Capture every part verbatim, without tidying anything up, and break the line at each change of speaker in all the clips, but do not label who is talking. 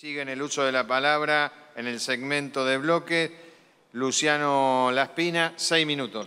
Siguen el uso de la palabra en el segmento de bloque. Luciano Laspina, seis minutos.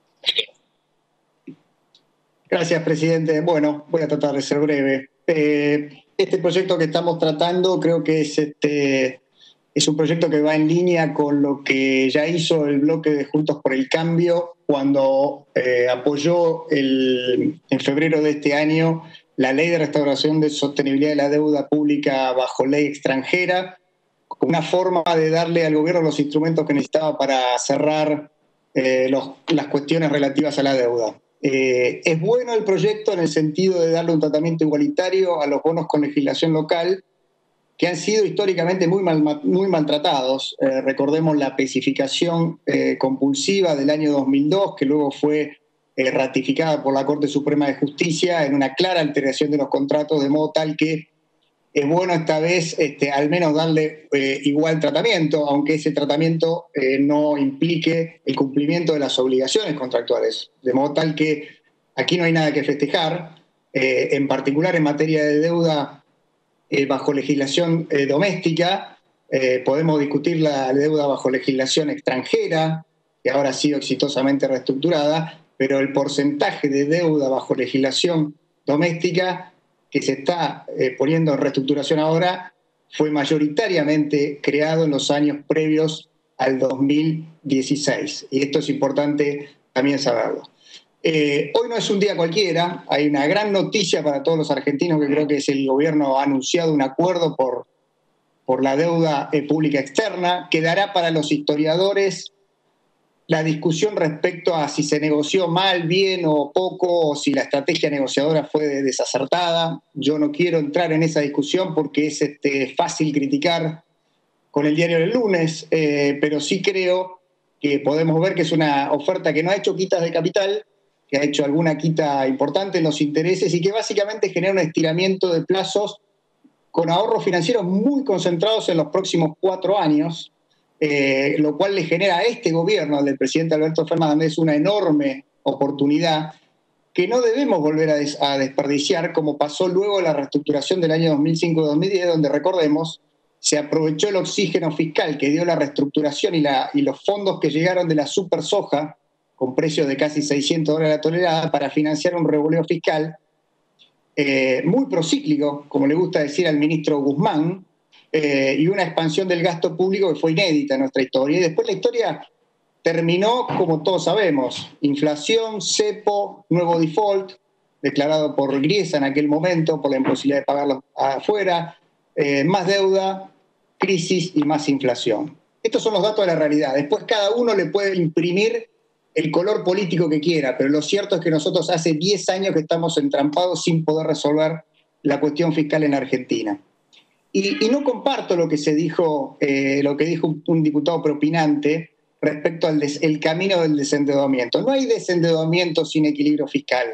Gracias, presidente. Bueno, voy a tratar de ser breve. Eh, este proyecto que estamos tratando creo que es, este, es un proyecto que va en línea con lo que ya hizo el bloque de Juntos por el Cambio cuando eh, apoyó el, en febrero de este año la Ley de Restauración de Sostenibilidad de la Deuda Pública bajo ley extranjera, como una forma de darle al gobierno los instrumentos que necesitaba para cerrar eh, los, las cuestiones relativas a la deuda. Eh, es bueno el proyecto en el sentido de darle un tratamiento igualitario a los bonos con legislación local, que han sido históricamente muy, mal, muy maltratados. Eh, recordemos la especificación eh, compulsiva del año dos mil dos, que luego fue eh, ratificada por la Corte Suprema de Justicia en una clara alteración de los contratos, de modo tal que es bueno esta vez este, al menos darle eh, igual tratamiento, aunque ese tratamiento eh, no implique el cumplimiento de las obligaciones contractuales. De modo tal que aquí no hay nada que festejar, eh, en particular en materia de deuda eh, bajo legislación eh, doméstica. Eh, podemos discutir la deuda bajo legislación extranjera, que ahora ha sido exitosamente reestructurada, pero el porcentaje de deuda bajo legislación doméstica que se está eh, poniendo en reestructuración ahora fue mayoritariamente creado en los años previos al dos mil dieciséis. Y esto es importante también saberlo. Eh, hoy no es un día cualquiera, hay una gran noticia para todos los argentinos, que creo que es el gobierno ha anunciado un acuerdo por, por la deuda eh, pública externa, que dará para los historiadores la discusión respecto a si se negoció mal, bien o poco, o si la estrategia negociadora fue desacertada. Yo no quiero entrar en esa discusión porque es este, fácil criticar con el diario del lunes, eh, pero sí creo que podemos ver que es una oferta que no ha hecho quitas de capital, que ha hecho alguna quita importante en los intereses y que básicamente genera un estiramiento de plazos con ahorros financieros muy concentrados en los próximos cuatro años, Eh, lo cual le genera a este gobierno, al del presidente Alberto Fernández, una enorme oportunidad que no debemos volver a, des a desperdiciar, como pasó luego la reestructuración del año dos mil cinco dos mil diez, donde, recordemos, se aprovechó el oxígeno fiscal que dio la reestructuración y, la, y los fondos que llegaron de la super soja, con precios de casi seiscientos dólares la tonelada, para financiar un revoleo fiscal eh, muy procíclico, como le gusta decir al ministro Guzmán, Eh, y una expansión del gasto público que fue inédita en nuestra historia. Y después la historia terminó, como todos sabemos, inflación, cepo, nuevo default, declarado por Griesa en aquel momento, por la imposibilidad de pagarlo afuera, eh, más deuda, crisis y más inflación. Estos son los datos de la realidad. Después cada uno le puede imprimir el color político que quiera, pero lo cierto es que nosotros hace diez años que estamos entrampados sin poder resolver la cuestión fiscal en Argentina. Y, y no comparto lo que se dijo, eh, lo que dijo un, un diputado propinante respecto al des, el camino del desendeudamiento. No hay desendeudamiento sin equilibrio fiscal.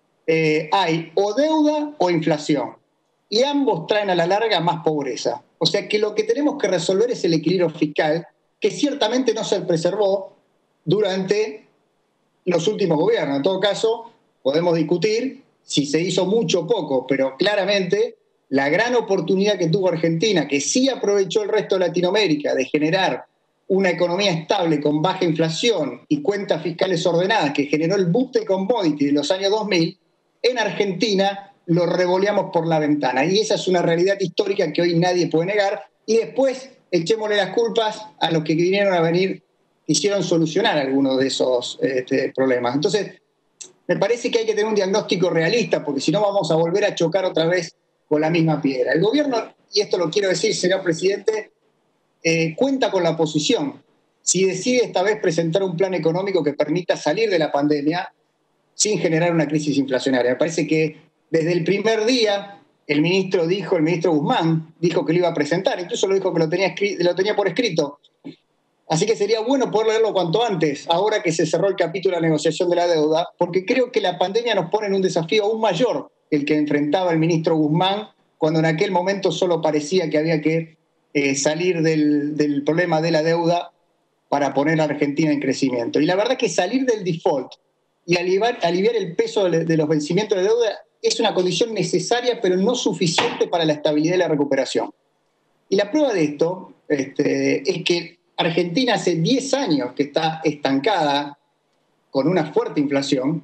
Eh, hay o deuda o inflación. Y ambos traen a la larga más pobreza. O sea que lo que tenemos que resolver es el equilibrio fiscal, que ciertamente no se preservó durante los últimos gobiernos. En todo caso, podemos discutir si se hizo mucho o poco, pero claramente la gran oportunidad que tuvo Argentina, que sí aprovechó el resto de Latinoamérica, de generar una economía estable con baja inflación y cuentas fiscales ordenadas, que generó el boom de commodity de los años dos mil, en Argentina lo revoleamos por la ventana. Y esa es una realidad histórica que hoy nadie puede negar. Y después echémosle las culpas a los que vinieron a venir, quisieron solucionar algunos de esos este, problemas. Entonces, me parece que hay que tener un diagnóstico realista, porque si no vamos a volver a chocar otra vez con la misma piedra. El gobierno, y esto lo quiero decir, señor presidente, eh, cuenta con la oposición. Si decide esta vez presentar un plan económico que permita salir de la pandemia sin generar una crisis inflacionaria. Me parece que desde el primer día el ministro dijo, el ministro Guzmán, dijo que lo iba a presentar, incluso lo dijo que lo tenía, lo tenía por escrito. Así que sería bueno poder leerlo cuanto antes, ahora que se cerró el capítulo de la negociación de la deuda, porque creo que la pandemia nos pone en un desafío aún mayor el que enfrentaba el ministro Guzmán, cuando en aquel momento solo parecía que había que eh, salir del, del problema de la deuda para poner a Argentina en crecimiento. Y la verdad que salir del default y aliviar, aliviar el peso de, de los vencimientos de deuda es una condición necesaria, pero no suficiente para la estabilidad y la recuperación. Y la prueba de esto este, es que Argentina hace diez años que está estancada con una fuerte inflación,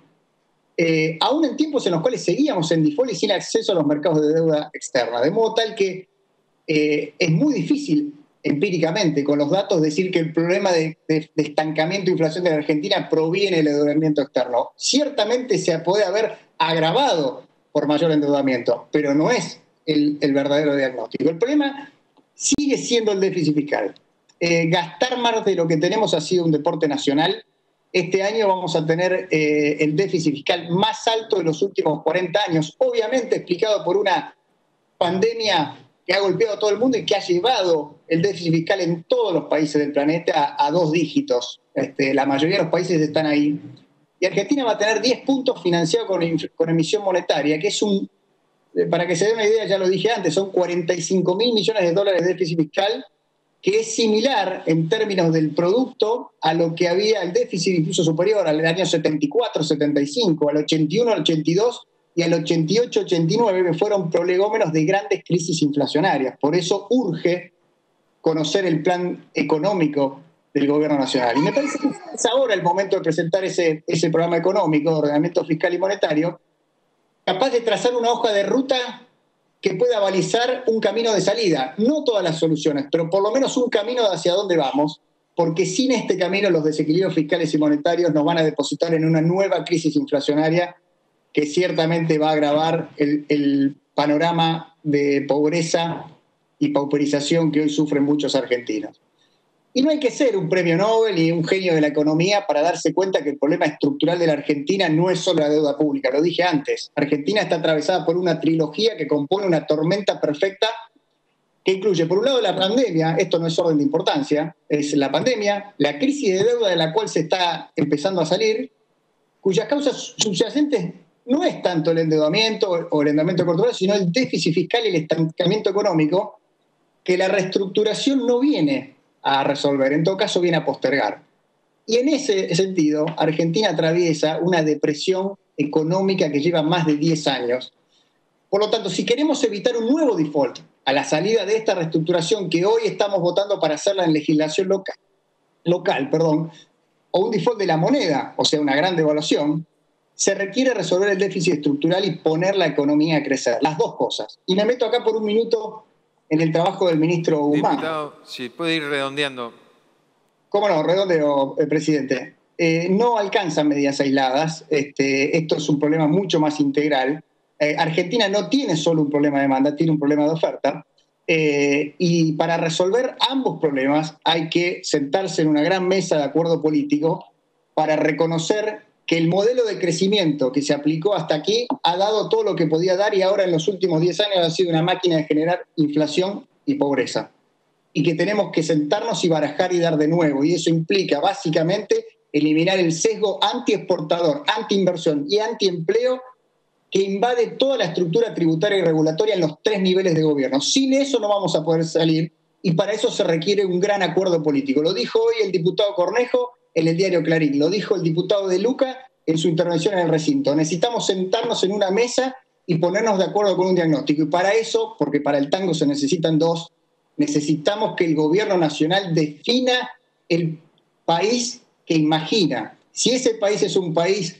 eh, aún en tiempos en los cuales seguíamos en default y sin acceso a los mercados de deuda externa, de modo tal que eh, es muy difícil empíricamente con los datos decir que el problema de, de, de estancamiento e inflación de la Argentina proviene del endeudamiento externo. Ciertamente se puede haber agravado por mayor endeudamiento, pero no es el, el verdadero diagnóstico. El problema sigue siendo el déficit fiscal. Eh, gastar más de lo que tenemos ha sido un deporte nacional. Este año vamos a tener eh, el déficit fiscal más alto de los últimos cuarenta años, obviamente explicado por una pandemia que ha golpeado a todo el mundo y que ha llevado el déficit fiscal en todos los países del planeta a, a dos dígitos. Este, la mayoría de los países están ahí. Y Argentina va a tener diez puntos financiados con, con emisión monetaria, que es un, para que se dé una idea, ya lo dije antes, son cuarenta y cinco mil millones de dólares de déficit fiscal, que es similar en términos del producto a lo que había el déficit incluso superior al año setenta y cuatro, setenta y cinco, al ochenta y uno, al ochenta y dos y al ochenta y ocho, ochenta y nueve, que fueron prolegómenos de grandes crisis inflacionarias. Por eso urge conocer el plan económico del gobierno nacional. Y me parece que es ahora el momento de presentar ese, ese programa económico de ordenamiento fiscal y monetario, capaz de trazar una hoja de ruta que pueda balizar un camino de salida. No todas las soluciones, pero por lo menos un camino hacia dónde vamos, porque sin este camino los desequilibrios fiscales y monetarios nos van a depositar en una nueva crisis inflacionaria que ciertamente va a agravar el, el panorama de pobreza y pauperización que hoy sufren muchos argentinos. Y no hay que ser un premio Nobel y un genio de la economía para darse cuenta que el problema estructural de la Argentina no es solo la deuda pública, lo dije antes. Argentina está atravesada por una trilogía que compone una tormenta perfecta que incluye, por un lado, la pandemia, esto no es orden de importancia, es la pandemia, la crisis de deuda de la cual se está empezando a salir, cuyas causas subyacentes no es tanto el endeudamiento o el endeudamiento corto plazo, sino el déficit fiscal y el estancamiento económico, que la reestructuración no viene a resolver, en todo caso viene a postergar. Y en ese sentido, Argentina atraviesa una depresión económica que lleva más de diez años. Por lo tanto, si queremos evitar un nuevo default a la salida de esta reestructuración que hoy estamos votando para hacerla en legislación local, local perdón, o un default de la moneda, o sea, una gran devaluación, se requiere resolver el déficit estructural y poner la economía a crecer. Las dos cosas. Y me meto acá por un minuto en el trabajo del ministro Guzmán.
Diputado, si puede ir redondeando.
¿Cómo no? Redondeo, eh, presidente. Eh, no alcanzan medidas aisladas. Este, esto es un problema mucho más integral. Eh, Argentina no tiene solo un problema de demanda, tiene un problema de oferta. Eh, y para resolver ambos problemas hay que sentarse en una gran mesa de acuerdo político para reconocer que el modelo de crecimiento que se aplicó hasta aquí ha dado todo lo que podía dar y ahora en los últimos diez años ha sido una máquina de generar inflación y pobreza. Y que tenemos que sentarnos y barajar y dar de nuevo. Y eso implica básicamente eliminar el sesgo antiexportador, antiinversión y antiempleo que invade toda la estructura tributaria y regulatoria en los tres niveles de gobierno. Sin eso no vamos a poder salir y para eso se requiere un gran acuerdo político. Lo dijo hoy el diputado Cornejo en el diario Clarín, lo dijo el diputado De Luca en su intervención en el recinto. Necesitamos sentarnos en una mesa y ponernos de acuerdo con un diagnóstico. Y para eso, porque para el tango se necesitan dos, necesitamos que el gobierno nacional defina el país que imagina. Si ese país es un país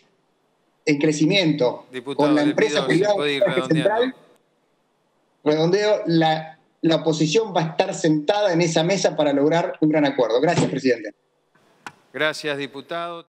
en crecimiento,
diputado,
con la empresa privada central, redondeo, la, la oposición va a estar sentada en esa mesa para lograr un gran acuerdo. Gracias, presidente.
Gracias, diputado.